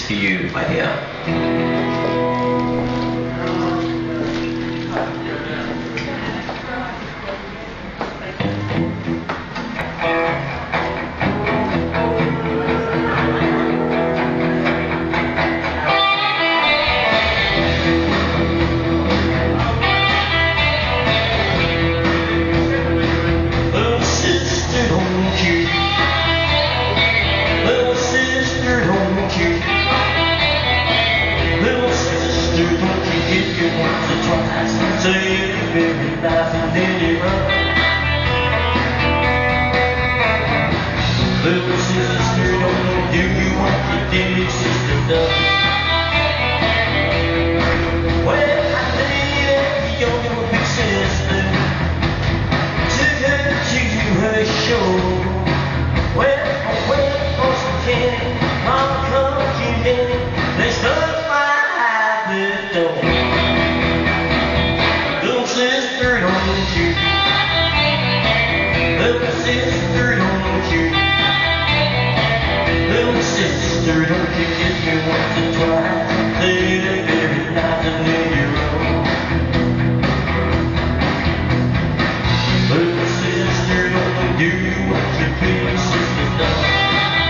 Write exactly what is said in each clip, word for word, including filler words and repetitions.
to you, my dear. Little sister, don't do you want your big sister done? Well, I think you're your big sister. Took her to her show. Well, I went for some candy. Mama come you in. They stuck by the door. Little sister, don't you? Little sister, don't you? Little sister, don't you if you want to try? Lay the very night and lay your own. Little sister, don't do what your big sister done.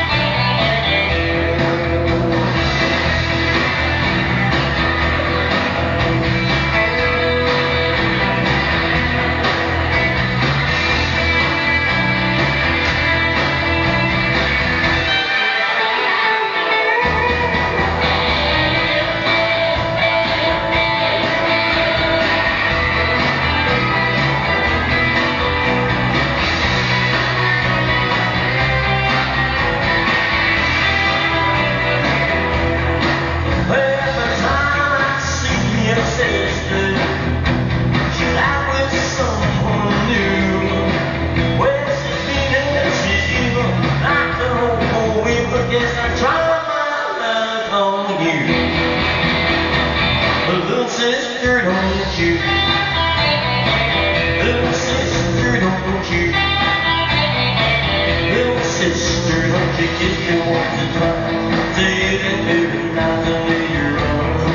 Little sister, don't you? Little sister, don't you? Little sister, don't you if you want to try? Say it every night and lay your own.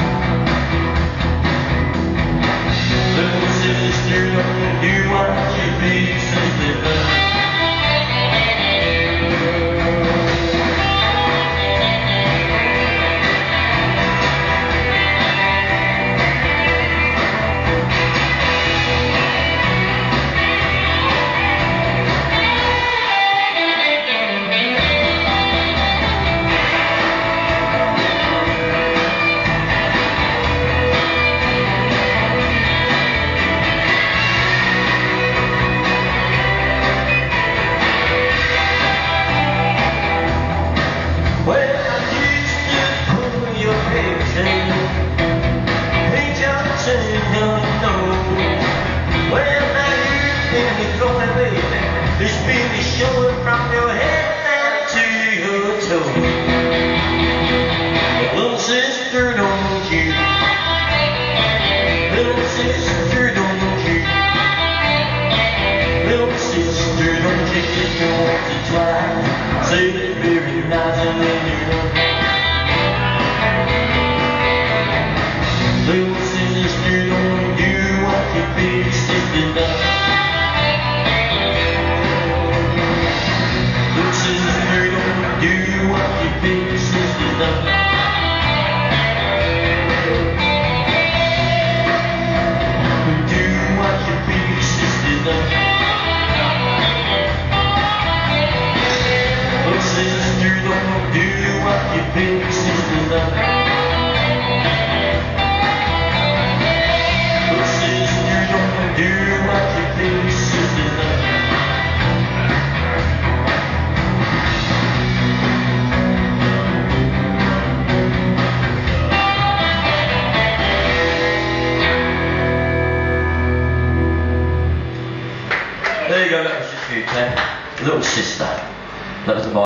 Little sister, don't do what your big sister does. This baby showing from your head down to your toe. Little sister, don't you? Little sister, don't you? Little sister, don't you if you want to try? Say that very night and then you know. Little sister, don't do what your big sister does. There you go, that was just for you, Claire. Little sister. That was my